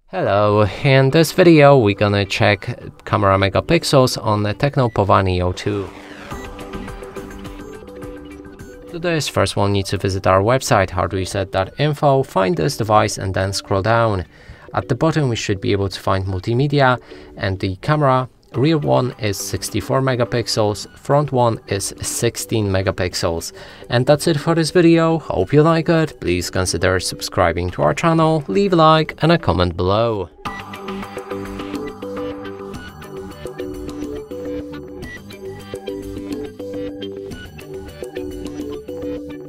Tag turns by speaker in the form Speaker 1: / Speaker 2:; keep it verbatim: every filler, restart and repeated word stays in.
Speaker 1: Hello, in this video we're gonna check camera megapixels on the Tecno Pova Neo two. To do this, first we'll need to visit our website hard reset dot info, find this device and then scroll down. At the bottom we should be able to find multimedia and the camera. Rear one is sixty-four megapixels, front one is sixteen megapixels. And that's it for this video. Hope you like it. Please consider subscribing to our channel, leave a like and a comment below.